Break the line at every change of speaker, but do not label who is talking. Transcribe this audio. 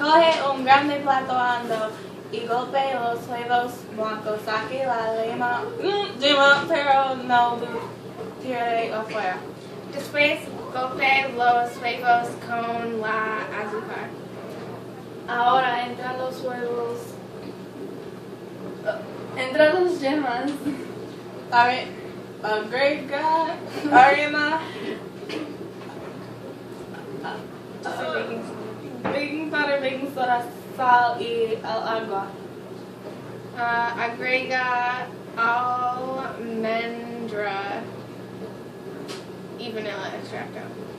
Coge un grande plato hondo y golpea los huevos blancos. Saque la yema, pero no lo tire afuera.
Después golpea los huevos con la azúcar.
Ahora entra los huevos. Entra los yemas. Agrega harina. Baking powder, baking soda, sal y el agua.
Agrega almendra y vanilla extracto.